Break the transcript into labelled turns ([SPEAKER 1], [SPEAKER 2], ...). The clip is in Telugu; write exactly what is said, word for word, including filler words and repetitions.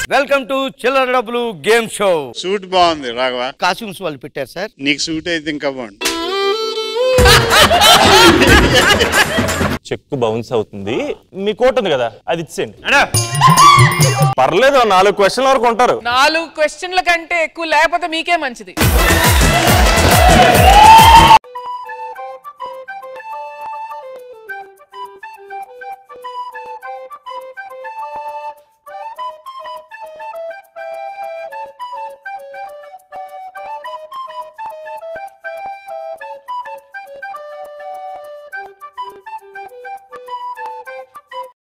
[SPEAKER 1] వెల్కమ్ టు చిల్లర డబ్బులు గేమ్ షో.
[SPEAKER 2] సూట్ బాగుంది రాఘవ.
[SPEAKER 1] కాస్ట్యూమ్స్ వాళ్ళు పెట్టారు సార్.
[SPEAKER 2] నీకు సూట్ అయితే ఇంకా బాగుంది.
[SPEAKER 3] చెక్కు బౌన్స్ అవుతుంది. మీ కోట్ ఉంది కదా, అది ఇచ్చేయండి. పర్లేదు, నాలుగు క్వశ్చన్ల వరకు ఉంటారు.
[SPEAKER 4] నాలుగు క్వశ్చన్ల కంటే ఎక్కువ లేకపోతే మీకే మంచిది.